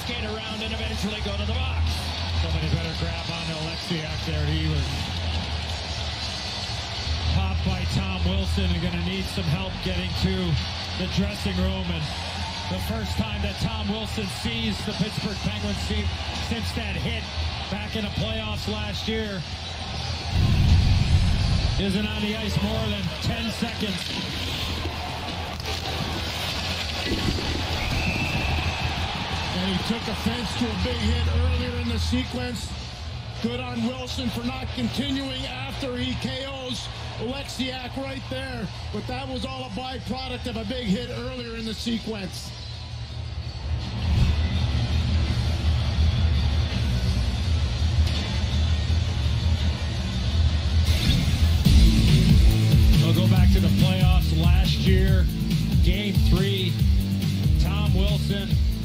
skate around and eventually go to the box. Somebody better grab onto Oleksiak there. He was popped by Tom Wilson and going to need some help getting to the dressing room. And the first time that Tom Wilson sees the Pittsburgh Penguins team since that hit back in the playoffs last year. Isn't on the ice more than 10 seconds. And he took offense to a big hit earlier in the sequence. Good on Wilson for not continuing after he KOs Oleksiak right there. But that was all a byproduct of a big hit earlier in the sequence. We'll go back to the playoffs last year. Game 3, Tom Wilson